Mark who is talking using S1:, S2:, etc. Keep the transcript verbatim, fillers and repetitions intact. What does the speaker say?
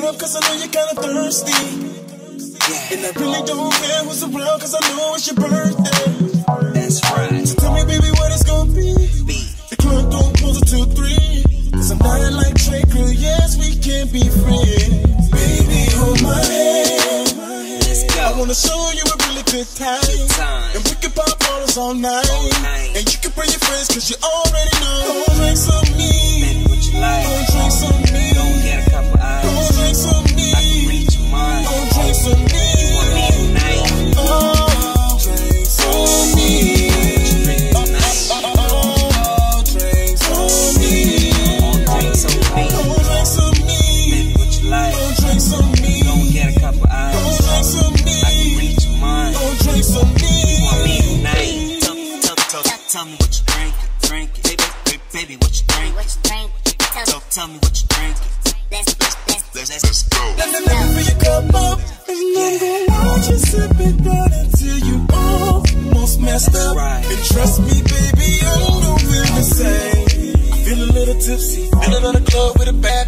S1: up cause I know you're kinda thirsty. Yeah. And I really don't care who's around cause I know it's your birthday.
S2: That's right.
S1: So tell me baby what it's gonna be.
S2: Be.
S1: The club don't close until three. Cause I'm not like Trey, girl, yes we can be friends. Baby, hold my hand.
S2: Let's go.
S1: I wanna show you a really good time.
S2: Good time.
S1: And we can pop bottles all night.
S2: All night.
S1: And you can bring your friends cause you already know. Don't drink some me.
S2: Baby, what you like?
S1: Don't drink some me.
S2: Don't get a couple eyes.
S1: Don't drink some me.
S2: I can read your mind.
S1: Don't drink some me.
S2: You want me tonight?
S1: Oh, drink some me.
S2: What you drink tonight?
S1: Oh, drink some me.
S2: All drinks on me.
S1: Don't drink some me.
S2: Baby, what you like?
S1: Don't drink some me.
S2: Don't get a couple eyes.
S1: Don't drink some me.
S2: I can read your mind.
S1: Don't drink some me.
S2: You want me tonight? Tell, tell, tell, tell me what you drink, drink it. Baby, baby, baby, what you drink?
S3: What you drink?
S2: Tell, tell me what you drink.
S3: Let's let's let's
S2: Let's, let's go.
S1: Let me let me fill your cup up. And I'm gonna watch you sip it down until you almost messed
S2: That's
S1: up.
S2: right.
S1: And trust me, baby, I'm gonna feel the same. I feel a little tipsy. Feeling on the club with a bad